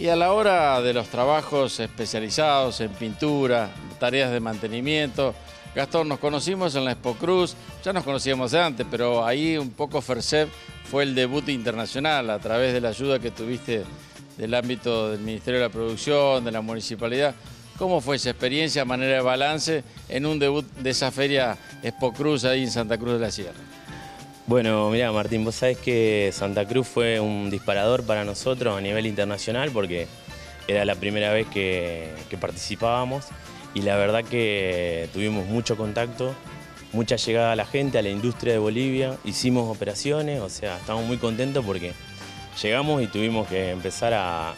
Y a la hora de los trabajos especializados en pintura, tareas de mantenimiento, Gastón, nos conocimos en la Expo Cruz, ya nos conocíamos de antes, pero ahí un poco FERCEP fue el debut internacional a través de la ayuda que tuviste del ámbito del Ministerio de la Producción, de la Municipalidad. ¿Cómo fue esa experiencia, manera de balance, en un debut de esa feria Expo Cruz ahí en Santa Cruz de la Sierra? Bueno, mira Martín, vos sabés que Santa Cruz fue un disparador para nosotros a nivel internacional porque era la primera vez que participábamos y la verdad que tuvimos mucho contacto, mucha llegada a la gente, a la industria de Bolivia, hicimos operaciones, o sea, estamos muy contentos porque llegamos y tuvimos que empezar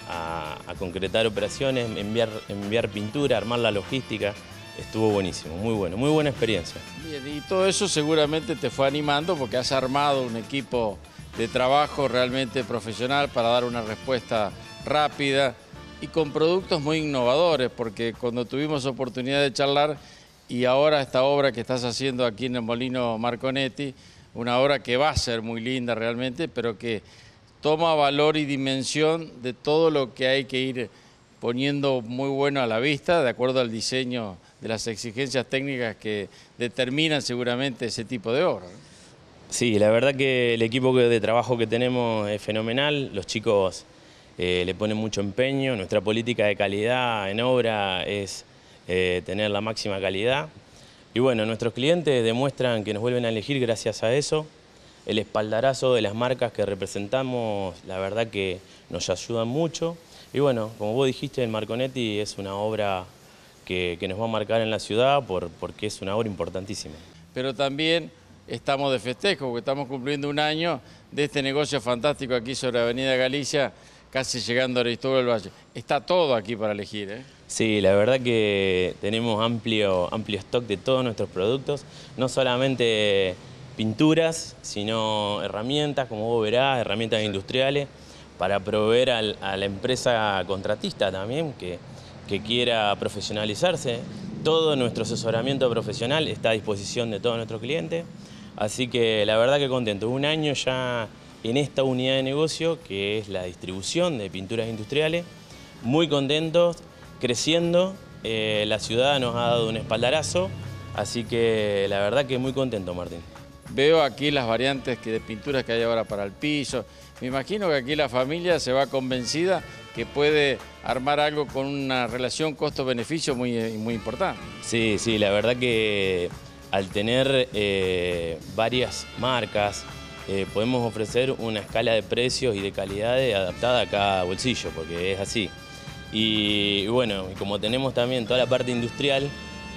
a concretar operaciones, enviar pintura, armar la logística. Estuvo buenísimo, muy bueno, muy buena experiencia. Bien, y todo eso seguramente te fue animando porque has armado un equipo de trabajo realmente profesional para dar una respuesta rápida y con productos muy innovadores, porque cuando tuvimos oportunidad de charlar y ahora esta obra que estás haciendo aquí en el Molino Marconetti, una obra que va a ser muy linda realmente, pero que toma valor y dimensión de todo lo que hay que ir poniendo muy bueno a la vista, de acuerdo al diseño de las exigencias técnicas que determinan seguramente ese tipo de obra. Sí, la verdad que el equipo de trabajo que tenemos es fenomenal, los chicos le ponen mucho empeño, nuestra política de calidad en obra es tener la máxima calidad. Y bueno, nuestros clientes demuestran que nos vuelven a elegir gracias a eso. El espaldarazo de las marcas que representamos, la verdad que nos ayudan mucho. Y bueno, como vos dijiste, el Marconetti es una obra que nos va a marcar en la ciudad porque es una obra importantísima. Pero también estamos de festejo, porque estamos cumpliendo un año de este negocio fantástico aquí sobre Avenida Galicia, casi llegando a Aristóbulo del Valle. Está todo aquí para elegir, ¿eh? Sí, la verdad que tenemos amplio stock de todos nuestros productos, no solamente pinturas, sino herramientas, como vos verás, herramientas industriales, para proveer a la empresa contratista también, que quiera profesionalizarse. Todo nuestro asesoramiento profesional está a disposición de todos nuestros clientes, así que la verdad que contento. Un año ya en esta unidad de negocio, que es la distribución de pinturas industriales, muy contentos, creciendo, la ciudad nos ha dado un espaldarazo, así que la verdad que muy contento, Martín. Veo aquí las variantes de pinturas que hay ahora para el piso. Me imagino que aquí la familia se va convencida que puede armar algo con una relación costo-beneficio muy importante. Sí, sí, la verdad que al tener varias marcas podemos ofrecer una escala de precios y de calidades adaptada a cada bolsillo, porque es así. Y bueno, como tenemos también toda la parte industrial,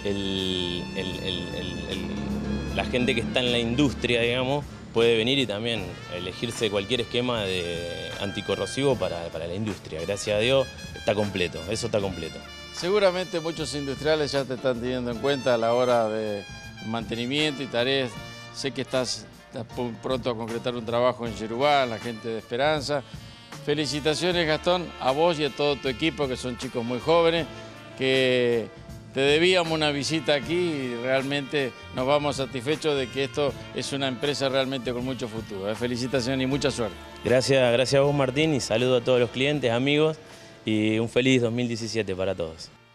la gente que está en la industria, digamos, puede venir y también elegirse cualquier esquema de anticorrosivo para la industria. Gracias a Dios está completo, eso está completo. Seguramente muchos industriales ya te están teniendo en cuenta a la hora de mantenimiento y tareas. Sé que estás pronto a concretar un trabajo en Yerubá, la gente de Esperanza. Felicitaciones, Gastón, a vos y a todo tu equipo, que son chicos muy jóvenes, que te debíamos una visita aquí y realmente nos vamos satisfechos de que esto es una empresa realmente con mucho futuro. Felicitaciones y mucha suerte. Gracias a vos, Martín, y saludo a todos los clientes, amigos, y un feliz 2017 para todos.